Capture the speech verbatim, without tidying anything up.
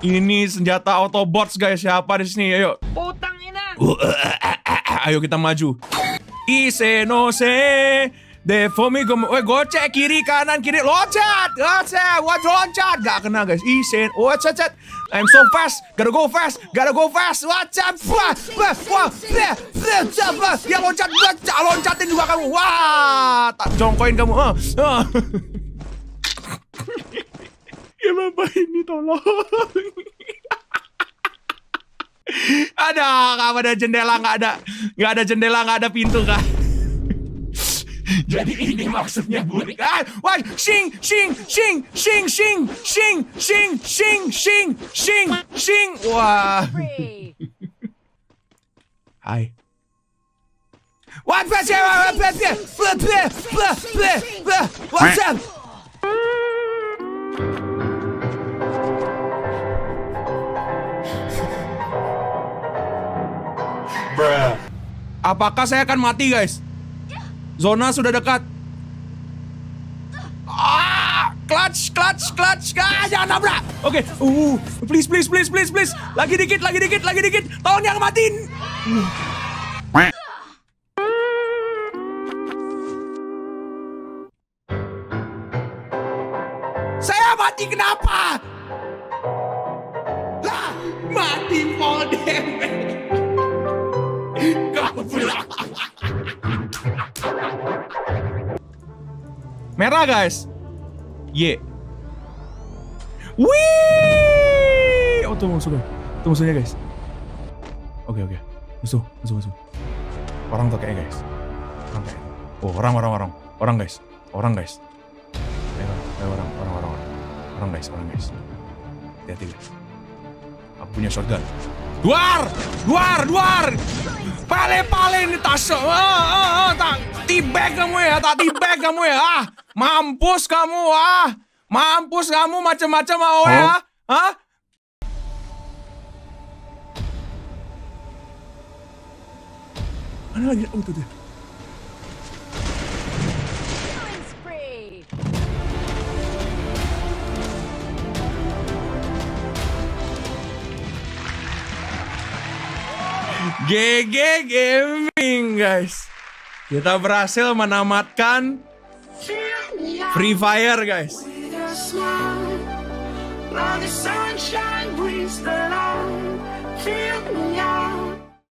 Ini senjata Autobots guys. Siapa di sini? Ayo. Putang ina. Ayo kita maju. Ise no se de fomi gom. Weh gocek kiri kanan kiri loncat. Loncat. Wah loncat. Gak kena guys. Ise. Wah cet cet. I'm so fast. Gotta go fast. Gotta go fast. Loncat. Wah. Wah. Wah. Wah. Ya loncat. Loncatin juga kamu. Wah. Tak jongkoin kamu. Uh. Uh. Ya bapak ini tolong. Ada, nggak ada jendela, nggak ada, nggak ada jendela, nggak ada pintu kah? Jadi ini maksudnya burik. Ah, wah, sing, sing, sing, sing, sing, sing, sing, sing, sing, sing, sing. Wah. Hai. What? What's up? What's up? Bruh. Apakah saya akan mati guys? Zona sudah dekat. Ah, clutch, clutch, clutch. Ah, jangan nabrak. Oke, okay. uh, please, please, please, please, please. Lagi dikit, lagi dikit, lagi dikit. Tolong yang matiin. Uh. Saya mati kenapa? Lah, mati fall damage. Merah guys. Ye. Wih. Oh tuh musuhnya. Tuh musuhnya guys. Oke oke. Musuh, musuh, musuh. Orang tuh kayak guys. Orang kayak. Oh orang orang orang. Orang guys. Orang guys. Ayo, ayo orang orang orang orang. Orang guys, orang guys. Hati-hati guys. Aku punya shotgun. Duar! Duar! Duar! Pale-pale ini tas. Ah, ah, ah, tak tibek kamu ya, tak tibek kamu ya. Ah, mampus kamu ah. Mampus kamu macam-macam mau ya. Hah? Mana lagi? Oh, tuh tuh. G G Gaming guys. Kita berhasil menamatkan Free Fire guys. Now the sunshine brings the light. Fill me out.